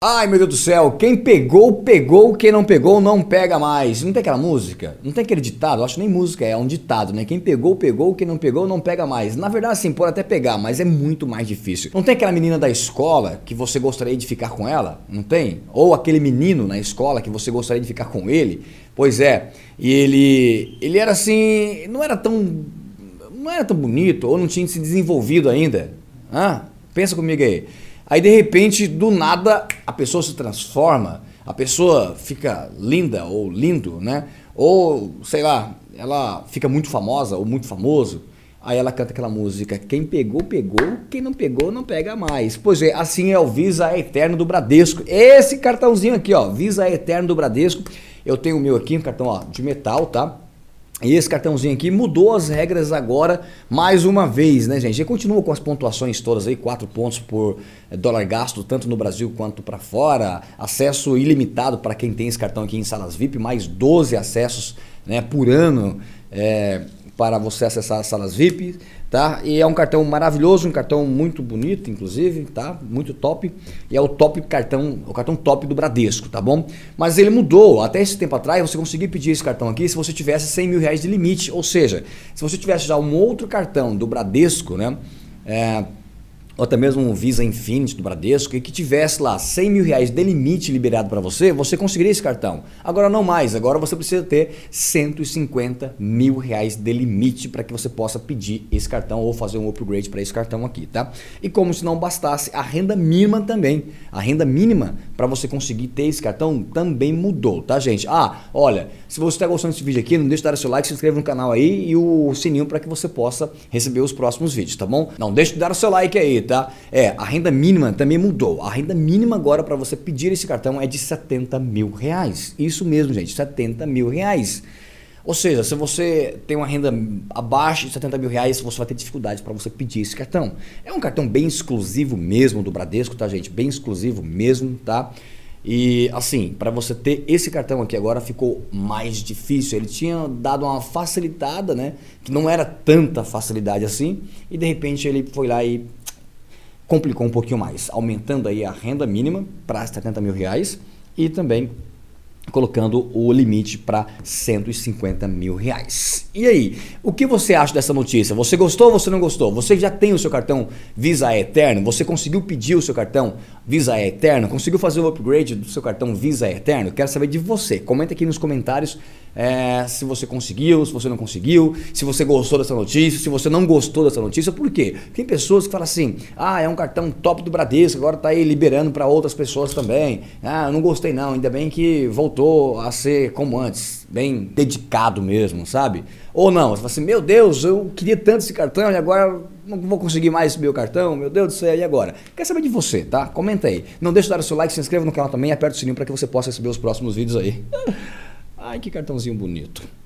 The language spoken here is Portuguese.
Ai, meu Deus do céu, quem pegou, pegou, quem não pegou, não pega mais. Não tem aquela música? Não tem aquele ditado? Eu acho que nem música, é um ditado, né? Quem pegou, pegou, quem não pegou, não pega mais. Na verdade, sim, pode até pegar, mas é muito mais difícil. Não tem aquela menina da escola que você gostaria de ficar com ela? Não tem? Ou aquele menino na escola que você gostaria de ficar com ele? Pois é, e ele era assim, não era tão bonito, ou não tinha se desenvolvido ainda. Pensa comigo aí. Aí de repente, do nada, a pessoa se transforma, a pessoa fica linda ou lindo, né? Ou, sei lá, ela fica muito famosa ou muito famoso. Aí ela canta aquela música, quem pegou, pegou, quem não pegou, não pega mais. Pois é, assim é o Visa Eterno do Bradesco. Esse cartãozinho aqui, ó, Visa Eterno do Bradesco. Eu tenho o meu aqui, um cartão ó, de metal, tá? E esse cartãozinho aqui mudou as regras agora mais uma vez, né, gente? Ele continua com as pontuações todas aí, 4 pontos por dólar gasto, tanto no Brasil quanto para fora. Acesso ilimitado para quem tem esse cartão aqui em salas VIP, mais 12 acessos, né, por ano para você acessar as salas VIP, tá? E é um cartão maravilhoso, um cartão muito bonito, inclusive, tá? Muito top. E é o cartão top do Bradesco, tá bom? Mas ele mudou. Até esse tempo atrás você conseguia pedir esse cartão aqui se você tivesse 100 mil reais de limite. Ou seja, se você tivesse já um outro cartão do Bradesco, né? Ou até mesmo um Visa Infinity do Bradesco, e que tivesse lá 100 mil reais de limite liberado para você, você conseguiria esse cartão. Agora não mais, agora você precisa ter 150 mil reais de limite para que você possa pedir esse cartão ou fazer um upgrade para esse cartão aqui, tá? E como se não bastasse, a renda mínima também. A renda mínima para você conseguir ter esse cartão também mudou, tá, gente? Olha, se você está gostando desse vídeo aqui, não deixe de dar o seu like, se inscreva no canal aí e o sininho para que você possa receber os próximos vídeos, tá bom? Não deixe de dar o seu like aí, tá? A renda mínima também mudou. A renda mínima agora para você pedir esse cartão é de 70 mil reais. Isso mesmo, gente, 70 mil reais. Ou seja, se você tem uma renda abaixo de 70 mil reais, você vai ter dificuldades para você pedir esse cartão. É um cartão bem exclusivo mesmo do Bradesco, tá, gente? Bem exclusivo mesmo, tá? E assim, para você ter esse cartão aqui agora ficou mais difícil. Ele tinha dado uma facilitada, né? Que não era tanta facilidade assim. E de repente ele foi lá e complicou um pouquinho mais, aumentando aí a renda mínima para 70 mil reais e também colocando o limite para 150 mil reais. E aí, o que você acha dessa notícia? Você gostou ou você não gostou? Você já tem o seu cartão Visa Eterno? Você conseguiu pedir o seu cartão Visa Eterno? Conseguiu fazer o upgrade do seu cartão Visa Eterno? Quero saber de você. Comenta aqui nos comentários se você conseguiu, se você não conseguiu, se você gostou dessa notícia, se você não gostou dessa notícia. Por quê? Tem pessoas que falam assim, é um cartão top do Bradesco, agora tá aí liberando para outras pessoas também. Eu não gostei não, ainda bem que voltou a ser como antes, bem dedicado mesmo, sabe? Ou não, você fala assim, meu Deus, eu queria tanto esse cartão e agora não vou conseguir mais esse meu cartão, meu Deus do céu, e agora? Quer saber de você, tá? Comenta aí. Não deixe de dar o seu like, se inscreva no canal também e aperte o sininho para que você possa receber os próximos vídeos aí. Ai, que cartãozinho bonito.